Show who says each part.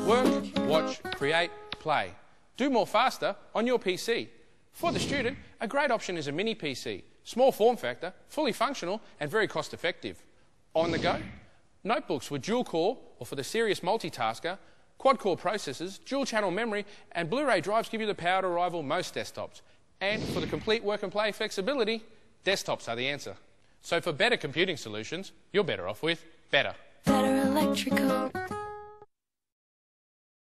Speaker 1: Work, watch, create, play. Do more faster on your PC. For the student, a great option is a mini PC. Small form factor, fully functional and very cost effective. On the go, notebooks with dual core or for the serious multitasker, quad core processors, dual channel memory and Blu-ray drives give you the power to rival most desktops. And for the complete work and play flexibility, desktops are the answer. So for better computing solutions, you're better off with Betta.
Speaker 2: Better Electrical.